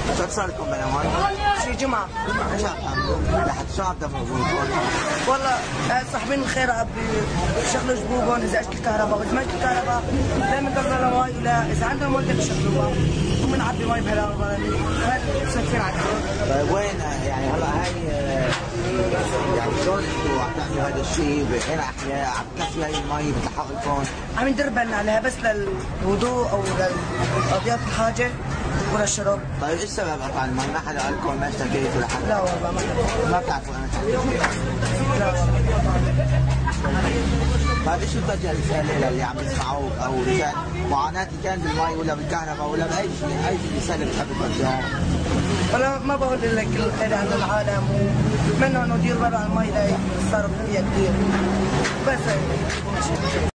شو صار لكم بلا مي؟ شي جمعة. ايش عم تعملوا؟ لحتى شو عم تفرجوا؟ والله صاحبين الخير عم بيشغلوا جبوبهم اذا اجت الكهرباء، واذا ما اجت الكهرباء لا بنضل لنا مي ولا اذا عندهم مي بيشغلوها وبنعبي مي بهلا هاي مسكرين على الدور. طيب وين يعني هلا هاي يعني شلون انتم عم تعملوا هذا الشيء؟ بين احياء عم تكفي هاي المي بتلحق لكم؟ عم ندير بالنا عليها بس للوضوء او لقضيات الحاجه ولا الشرب. طيب ايش سبب قطع المي؟ ما حدا قال لكم ما اشتكيت ولا حدا؟ لا والله ما بتعرفوا انا لا والله. طيب ايش بتوجه رساله للي عم يسمعوك او رجال معاناتي كان بالمي ولا بالكهرباء ولا باي شيء، اي رساله بتحب توجهها؟ ولا ما بقول لك الخير عند العالم وبتمنى انه يدير بالو على المي اللي صارت فيها كثير بس.